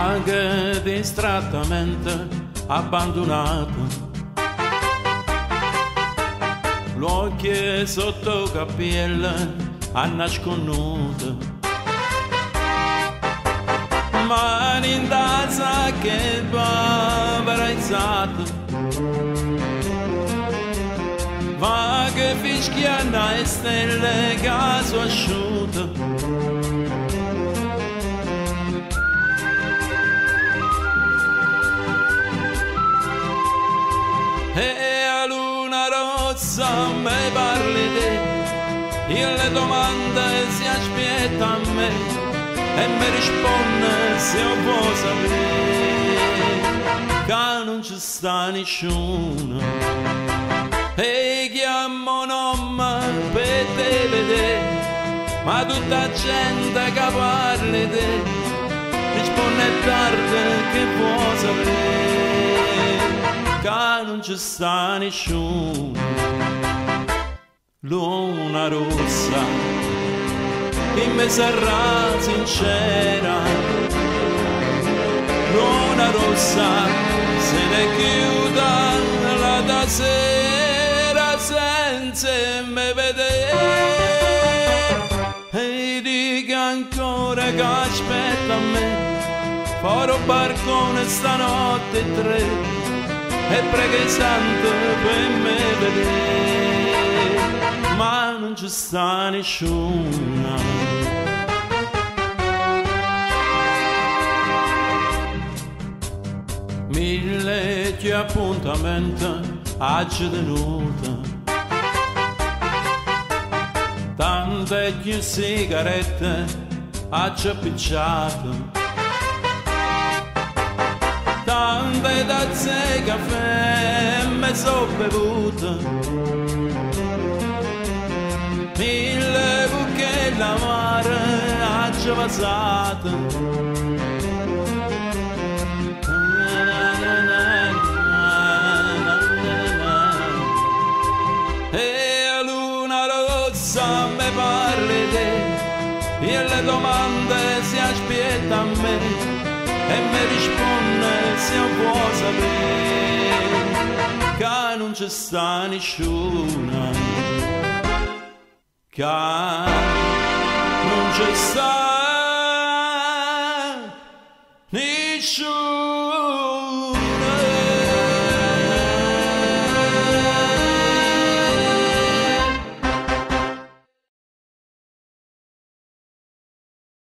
anche distrattamente abbandonato. L'occhio sotto cappielle a nasconduto, mani in tazza che va veraizzata, va che fischiano e stelle caso asciutto. E a luna rossa me parli te, io le domande si aspetta a me e mi risponde se io vuoi sapere che non ci sta nessuno. E chiamo nome per te vedere, ma tutta gente che parla di te risponde tardi che vuoi sapere che non ci sta nessuno. Luna rossa in me sarà sincera, luna rossa se ne chiude la da sera senza me vedere, e dica ancora che aspetta a me, farò barcone stanotte 3 e prega i santi per me vedere, ma non ci sta nessuno. Mille che appuntamenti oggi tenuto, tante più sigarette oggi appicciato, tante tazze caffè me so bevuto, mille buche l'amore oggi passato. E a luna rossa me parli te, e le domande si aspetta a me e mi risponde se io vuoi sapere che non ci sta nessuno, che non ci sta nessuno.